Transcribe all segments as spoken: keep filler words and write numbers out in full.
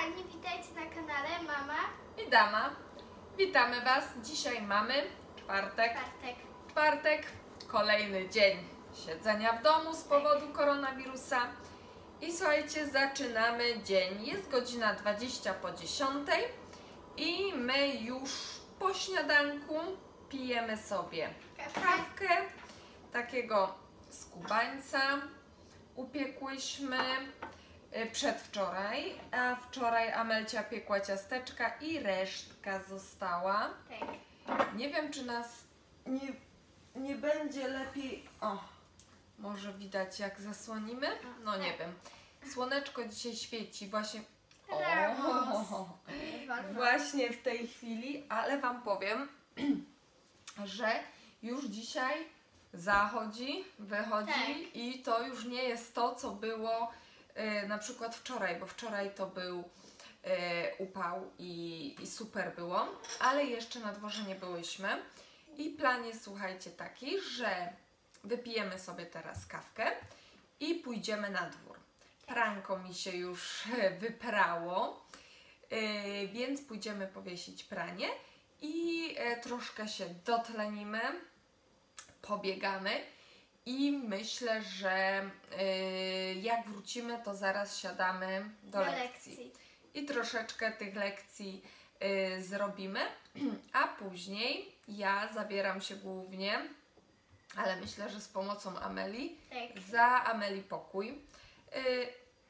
kochani, witajcie na kanale Mama i Dama. Witamy Was. Dzisiaj mamy czwartek. Czwartek. Czwartek, kolejny dzień siedzenia w domu z powodu koronawirusa. I słuchajcie, zaczynamy dzień. Jest godzina dwadzieścia po dziesiątej i my już po śniadanku pijemy sobie kawkę takiego skubańca. Upiekłyśmy przedwczoraj, a wczoraj Amelcia piekła ciasteczka i resztka została. Tak. Nie wiem, czy nas nie, nie będzie lepiej... O, może widać, jak zasłonimy? No nie wiem. Słoneczko dzisiaj świeci właśnie... O, właśnie w tej chwili, ale Wam powiem, że już dzisiaj zachodzi, wychodzi tak. I to już nie jest to, co było yy, na przykład wczoraj, bo wczoraj to był yy, upał i, i super było, ale jeszcze na dworze nie byłyśmy i plan jest, słuchajcie, taki, że wypijemy sobie teraz kawkę i pójdziemy na dwór. Pranko mi się już wyprało, yy, więc pójdziemy powiesić pranie i yy, troszkę się dotlenimy, pobiegamy i myślę, że yy, jak wrócimy, to zaraz siadamy do, do lekcji. lekcji I troszeczkę tych lekcji yy, zrobimy, a później ja zabieram się głównie, ale myślę, że z pomocą Ameli, tak. za Ameli pokój. Yy,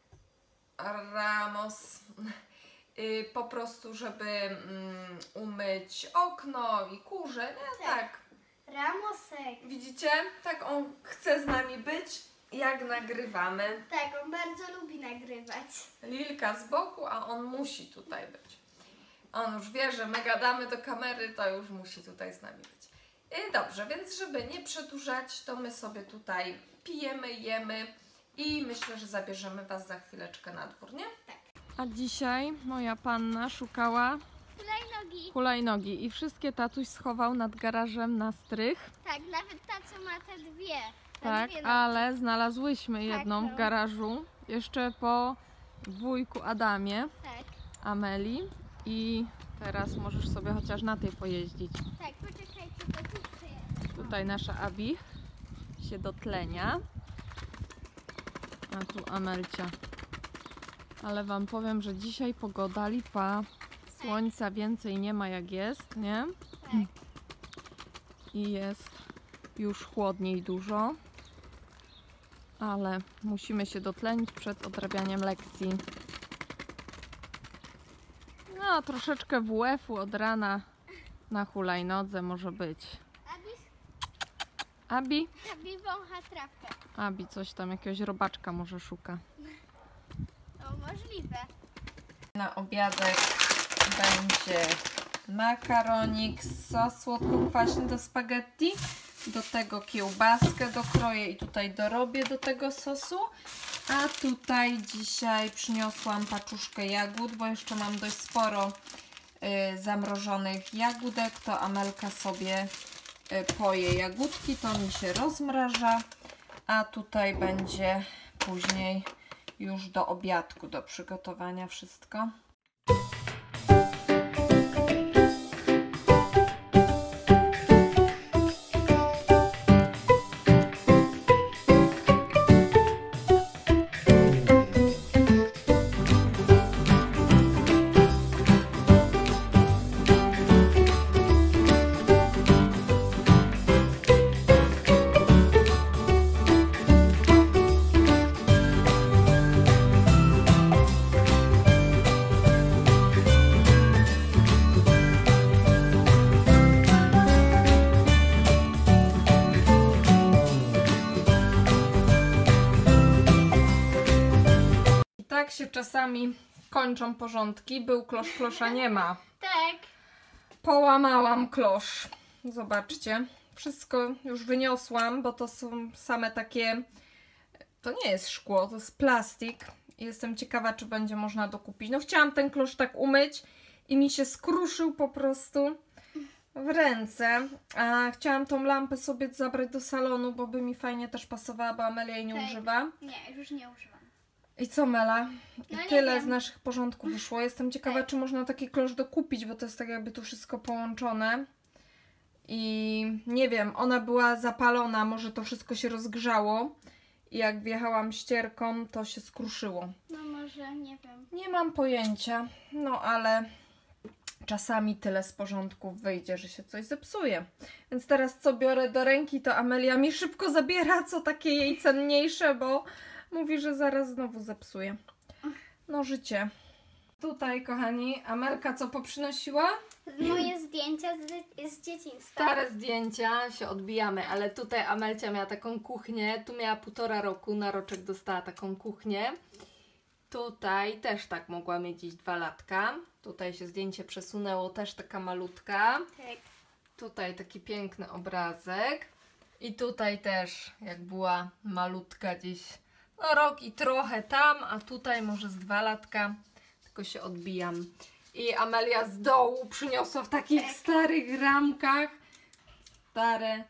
Ramos, yy, po prostu, żeby mm, umyć okno i kurze, nie? Tak. tak. Ramosek. Widzicie? Tak on chce z nami być, jak nagrywamy. Tak, on bardzo lubi nagrywać. Lilka z boku, a on musi tutaj być. On już wie, że my gadamy do kamery, to już musi tutaj z nami być. I dobrze, więc żeby nie przedłużać, to my sobie tutaj pijemy, jemy i myślę, że zabierzemy Was za chwileczkę na dwór, nie? Tak. A dzisiaj moja panna szukała Hulajnogi. hulajnogi i wszystkie tatuś schował nad garażem na strych. Tak, nawet ta, co ma te dwie. Te Tak, dwie ale znalazłyśmy jedną no. w garażu, jeszcze po wujku Adamie, Tak, Ameli, i teraz możesz sobie chociaż na tej pojeździć. tak, poczekajcie, to tu jest. Tutaj nasza Abi się dotlenia, a tu Amelcia. Ale Wam powiem, że dzisiaj pogoda lipa, słońca więcej nie ma jak jest, nie? Tak. I jest już chłodniej dużo, ale musimy się dotlenić przed odrabianiem lekcji. No, troszeczkę W F-u od rana na hulajnodze może być. Abi, Abi? Abi wącha trawkę. Abi coś tam, jakiegoś robaczka może szuka. No, możliwe. Na obiadek będzie makaronik, sos słodko-kwaśny do spaghetti. Do tego kiełbaskę dokroję i tutaj dorobię do tego sosu. A tutaj dzisiaj przyniosłam paczuszkę jagód, bo jeszcze mam dość sporo y, zamrożonych jagódek. To Amelka sobie y, poje jagódki, to mi się rozmraża. A tutaj będzie później już do obiadku, do przygotowania wszystko. Tak się czasami kończą porządki. Był klosz, klosza nie ma. Tak. Połamałam klosz. Zobaczcie. Wszystko już wyniosłam, bo to są same takie... To nie jest szkło, to jest plastik. Jestem ciekawa, czy będzie można dokupić. No chciałam ten klosz tak umyć i mi się skruszył po prostu w ręce. A chciałam tą lampę sobie zabrać do salonu, bo by mi fajnie też pasowała, bo Amelia jej nie Tak. używa. Nie, już nie używam. I co, Mela? No nie Tyle wiem. z naszych porządków wyszło. Jestem ciekawa, Tak. czy można taki klosz dokupić, bo to jest tak jakby tu wszystko połączone. I nie wiem, ona była zapalona, może to wszystko się rozgrzało. I jak wjechałam ścierką, to się skruszyło. No może, nie wiem. Nie mam pojęcia, no ale czasami tyle z porządków wyjdzie, że się coś zepsuje. Więc teraz co biorę do ręki, to Amelia mi szybko zabiera, co takie jej cenniejsze, bo mówi, że zaraz znowu zepsuje. No życie. Tutaj, kochani, Amelka co poprzynosiła? Moje zdjęcia z, z dzieciństwa. Stare zdjęcia się odbijamy, ale tutaj Amelcia miała taką kuchnię, tu miała półtora roku, na roczek dostała taką kuchnię. Tutaj też tak mogła mieć gdzieś dwa latka. Tutaj się zdjęcie przesunęło, też taka malutka. Tak. Tutaj taki piękny obrazek. I tutaj też, jak była malutka gdzieś, no rok i trochę tam, a tutaj może z dwa latka, tylko się odbijam. I Amelia z dołu przyniosła w takich Tak. starych ramkach stare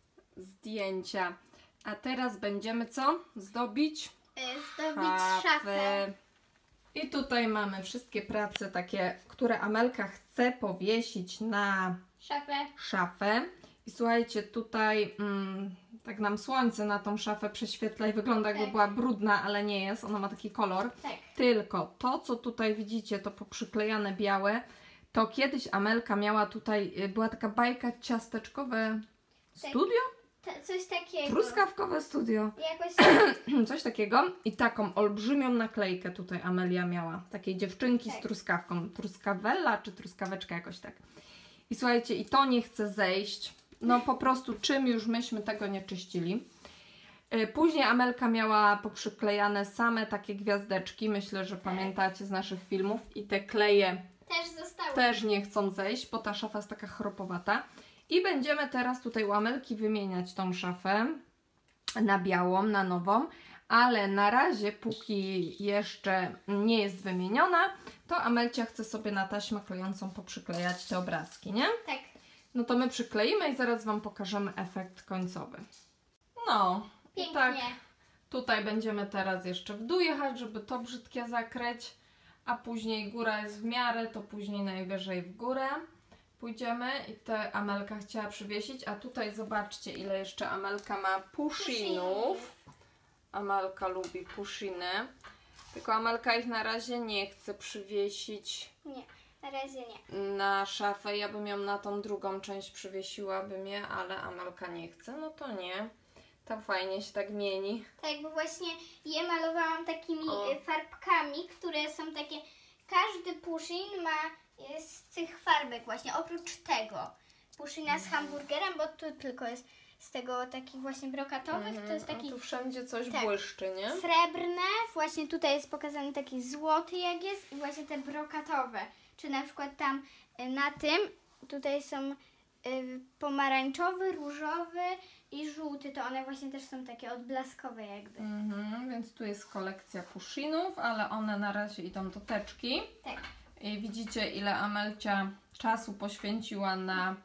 zdjęcia. A teraz będziemy co? Zdobić Y, Zdobić szafę. I tutaj mamy wszystkie prace takie, które Amelka chce powiesić na Szafę. szafę. I słuchajcie, tutaj mm, tak nam słońce na tą szafę prześwietla i wygląda jakby Tak. była brudna, ale nie jest. Ona ma taki kolor. Tak. Tylko to, co tutaj widzicie, to poprzyklejane białe, to kiedyś Amelka miała tutaj, y, była taka bajka ciasteczkowe Tak. studio? Ta, coś takiego. Truskawkowe studio. Jakoś Coś takiego. I taką olbrzymią naklejkę tutaj Amelia miała. Takiej dziewczynki Tak. z truskawką. Truskawella czy truskaweczka jakoś tak. I słuchajcie, i to nie chce zejść. No po prostu czym już myśmy tego nie czyścili. Y, Później Amelka miała poprzyklejane same takie gwiazdeczki. Myślę, że pamiętacie z naszych filmów. I te kleje też zostało. też nie chcą zejść, bo ta szafa jest taka chropowata. I będziemy teraz tutaj u Amelki wymieniać tą szafę na białą, na nową. Ale na razie, póki jeszcze nie jest wymieniona, to Amelcia chce sobie na taśmę klejącą poprzyklejać te obrazki, nie? Tak. No to my przykleimy i zaraz Wam pokażemy efekt końcowy. No, i Pięknie. tak tutaj będziemy teraz jeszcze w dół jechać, żeby to brzydkie zakryć, a później góra jest w miarę, to później najwyżej w górę pójdziemy i te Amelka chciała przywiesić, a tutaj zobaczcie, ile jeszcze Amelka ma puszynów. Amelka lubi puszyny, tylko Amelka ich na razie nie chce przywiesić Nie, na razie nie. na szafę. Ja bym ją na tą drugą część przywiesiłabym je, ale Amelka nie chce, no to nie. To fajnie się tak mieni. Tak, bo właśnie je malowałam takimi O. y, farbkami, które są takie. Każdy puszyn ma y, z tych farbek właśnie, oprócz tego. Puszyna z hamburgerem, bo tu tylko jest z tego takich właśnie brokatowych, to jest A taki tu wszędzie coś tak. błyszczy, nie? srebrne, właśnie tutaj jest pokazany taki złoty jak jest i właśnie te brokatowe. Czy na przykład tam y, na tym, tutaj są y, pomarańczowy, różowy i żółty, to one właśnie też są takie odblaskowe jakby. Mhm, więc tu jest kolekcja puszynów, ale one na razie idą do teczki. Tak. I widzicie, ile Amelcia czasu poświęciła na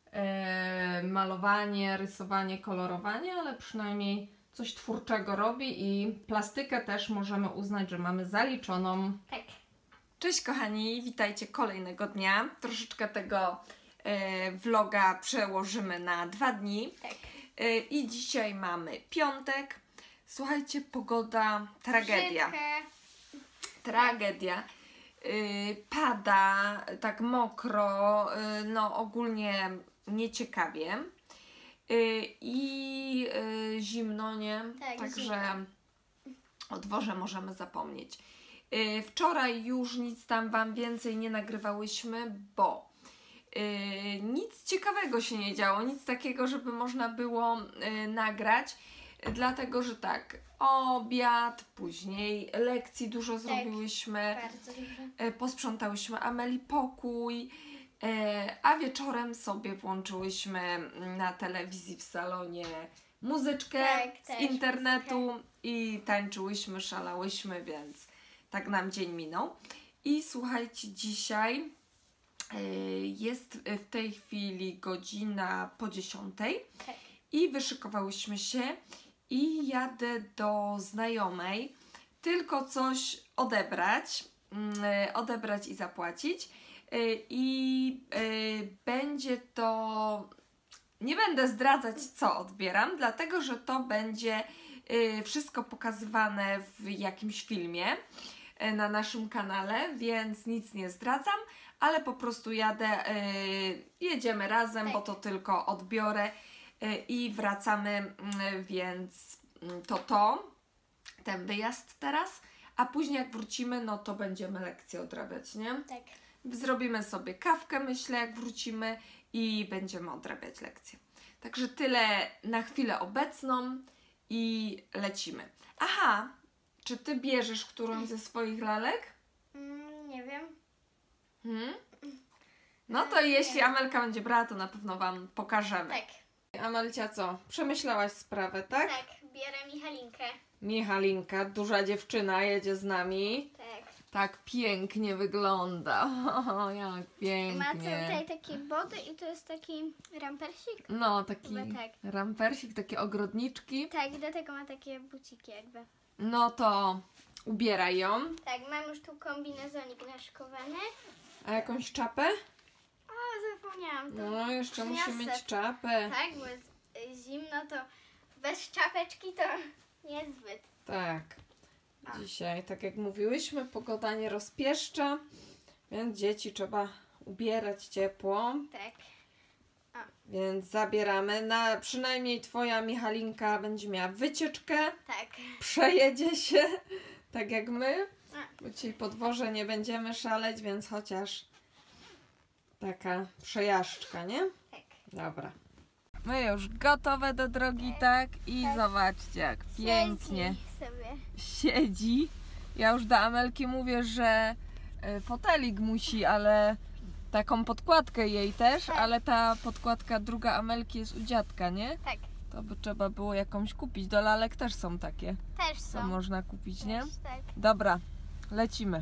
e, malowanie, rysowanie, kolorowanie, ale przynajmniej coś twórczego robi i plastykę też możemy uznać, że mamy zaliczoną. Tak. Cześć kochani, witajcie kolejnego dnia. Troszeczkę tego e, vloga przełożymy na dwa dni. Tak. E, I dzisiaj mamy piątek. Słuchajcie, pogoda, tragedia. Brzydka. Tragedia. Y, pada, tak mokro, y, no ogólnie nieciekawie. Y, I y, zimno, nie? Tak, Także zimno. o dworze możemy zapomnieć. Y, wczoraj już nic tam Wam więcej nie nagrywałyśmy, bo y, nic ciekawego się nie działo, nic takiego, żeby można było y, nagrać. Dlatego, że tak, obiad, później lekcji dużo zrobiłyśmy, Bardzo dużo. e, posprzątałyśmy Ameli pokój, e, a wieczorem sobie włączyłyśmy na telewizji w salonie muzyczkę Tak, z też internetu i tańczyłyśmy, szalałyśmy, więc tak nam dzień minął. I słuchajcie, dzisiaj e, jest w tej chwili godzina po dziesiątej Tak. i wyszykowałyśmy się i jadę do znajomej tylko coś odebrać, yy, odebrać i zapłacić. Yy, I yy, będzie to, nie będę zdradzać, co odbieram, dlatego że to będzie yy, wszystko pokazywane w jakimś filmie yy, na naszym kanale, więc nic nie zdradzam, ale po prostu jadę, yy, jedziemy razem, Tak. bo to tylko odbiorę yy, i wracamy, yy, więc yy, to to, ten wyjazd teraz, a później jak wrócimy, no to będziemy lekcje odrabiać, nie? Tak. Zrobimy sobie kawkę, myślę, jak wrócimy i będziemy odrabiać lekcje. Także tyle na chwilę obecną i lecimy. Aha, czy Ty bierzesz którąś ze swoich lalek? Mm, nie wiem. Hmm? No to jeśli Amelka będzie brała, to na pewno Wam pokażemy. Tak. Amelcia, co? Przemyślałaś sprawę, tak? Tak, biorę Michalinkę. Michalinka, duża dziewczyna, jedzie z nami. Tak. Tak pięknie wygląda. O, jak Ma pięknie. tutaj takie body i to jest taki rampersik. No, taki Chyba tak. rampersik, takie ogrodniczki. Tak, i do tego ma takie buciki jakby. No to ubieraj ją. Tak, mam już tu kombinezonik naszykowany. A jakąś czapę? O, zapomniałam to. No, jeszcze musi Przyniosę. mieć czapę. Tak, bo jest y, zimno, to bez czapeczki to niezbyt. Tak. A. Dzisiaj, tak jak mówiłyśmy, pogoda nie rozpieszcza, więc dzieci trzeba ubierać ciepło. Tak. Więc zabieramy. Na, przynajmniej Twoja Michalinka będzie miała wycieczkę. Tak. Przejedzie się, tak jak my. A. Bo dzisiaj po dworze nie będziemy szaleć, więc chociaż taka przejażdżka, nie? Tak. Dobra. My już gotowe do drogi, tak? I Tak. zobaczcie, jak pięknie Siedzi sobie. siedzi. Ja już do Amelki mówię, że y, fotelik musi, ale taką podkładkę jej też, Tak. ale ta podkładka druga Amelki jest u dziadka, nie? Tak, To by trzeba było jakąś kupić. Do lalek też są takie, też co są. można kupić, nie? Też, tak. Dobra, lecimy.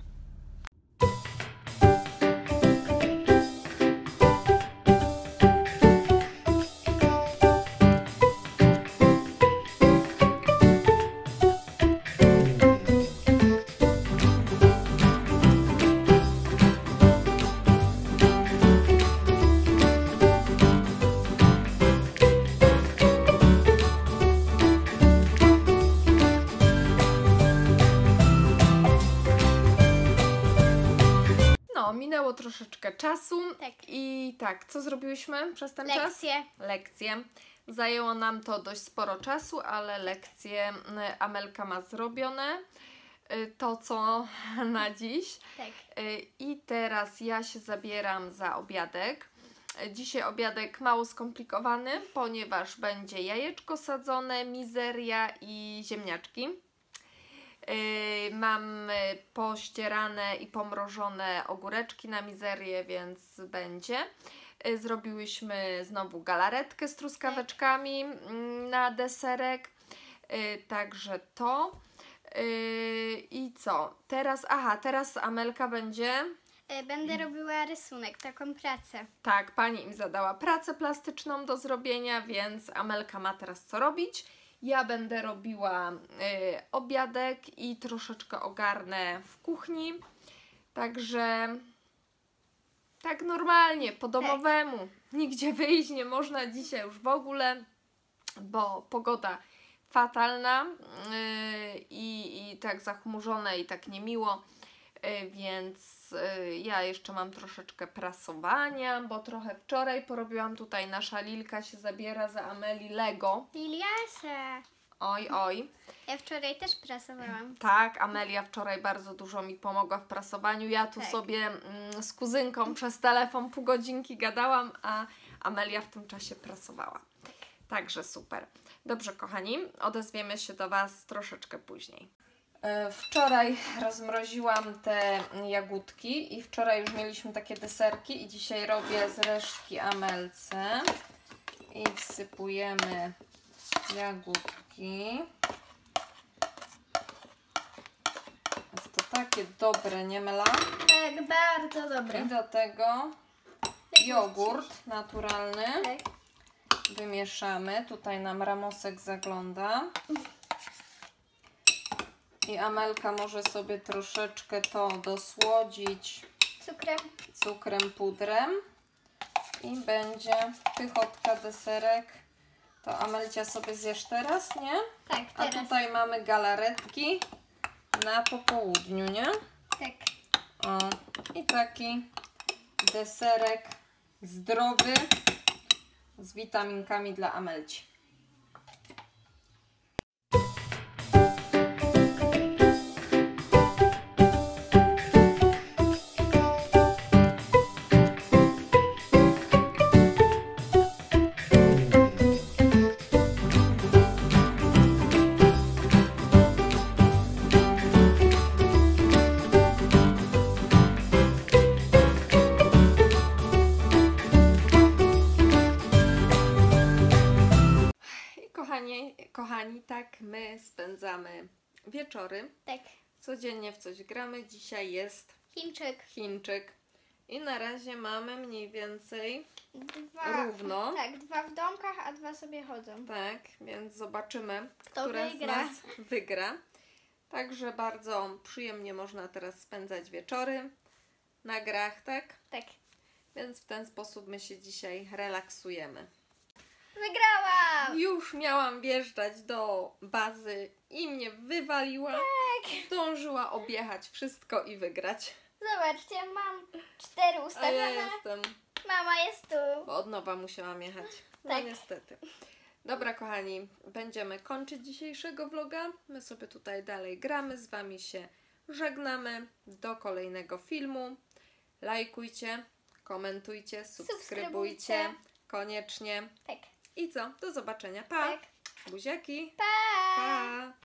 No, minęło troszeczkę czasu. Tak. I tak, co zrobiłyśmy przez ten czas? Lekcje. Lekcje. Zajęło nam to dość sporo czasu, ale lekcje y, Amelka ma zrobione. Y, To, co na dziś. Tak. Y, I teraz ja się zabieram za obiadek. Y, Dzisiaj obiadek mało skomplikowany, ponieważ będzie jajeczko sadzone, mizeria i ziemniaczki. Yy, mam y, pościerane i pomrożone ogóreczki na mizerię, więc będzie. Yy, zrobiłyśmy znowu galaretkę z truskaweczkami mm, na deserek. Yy, także to. Yy, I co? Teraz, aha, teraz Amelka będzie... Y, Będę robiła rysunek, taką pracę. Tak, pani im zadała pracę plastyczną do zrobienia, więc Amelka ma teraz co robić. Ja będę robiła y, obiadek i troszeczkę ogarnę w kuchni. Także tak normalnie, po domowemu. Nigdzie wyjść nie można dzisiaj już w ogóle, bo pogoda fatalna y, i, i tak zachmurzone i tak niemiło. Y, więc y, ja jeszcze mam troszeczkę prasowania, bo trochę wczoraj porobiłam tutaj, nasza Lilka się zabiera za Ameli Lego. Liliasia. Oj, oj. Ja wczoraj też prasowałam. Tak, Amelia wczoraj bardzo dużo mi pomogła w prasowaniu. Ja tu Tak. sobie mm, z kuzynką przez telefon pół godzinki gadałam, a Amelia w tym czasie prasowała. Także super. Dobrze, kochani, odezwiemy się do Was troszeczkę później. Wczoraj rozmroziłam te jagódki i wczoraj już mieliśmy takie deserki i dzisiaj robię z resztki Amelce i wsypujemy jagódki. Jest to takie dobre, nie Mela? Tak, bardzo I dobre. do tego jogurt naturalny. Tak. Wymieszamy. Tutaj nam Ramosek zagląda. I Amelka może sobie troszeczkę to dosłodzić Cukrem. cukrem, pudrem. I będzie pychotka, deserek. To Amelcia sobie zjesz teraz, nie? Tak, A teraz. tutaj mamy galaretki na popołudniu, nie? Tak. O, i taki deserek zdrowy z witaminkami dla Amelci. Kochani, kochani, tak my spędzamy wieczory. Tak. Codziennie w coś gramy. Dzisiaj jest Chińczyk. Chińczyk. I na razie mamy mniej więcej Dwa. równo. Tak, dwa w domkach, a dwa sobie chodzą. Tak, więc zobaczymy, Kto która wygra. z nas wygra. Także bardzo przyjemnie można teraz spędzać wieczory na grach, tak? Tak. Więc w ten sposób my się dzisiaj relaksujemy. Wygrałam! Już miałam wjeżdżać do bazy i mnie wywaliła. Tak. Zdążyła objechać wszystko i wygrać. Zobaczcie, mam cztery A ja ustawione. jestem, Mama jest tu. bo od nowa musiałam jechać. No Tak. niestety. Dobra, kochani, będziemy kończyć dzisiejszego vloga. My sobie tutaj dalej gramy, z Wami się żegnamy. Do kolejnego filmu. Lajkujcie, komentujcie, subskrybujcie. Subskrybujcie. Koniecznie. Tak. I co? Do zobaczenia. Pa! Tak. Buziaki! Pa! Pa!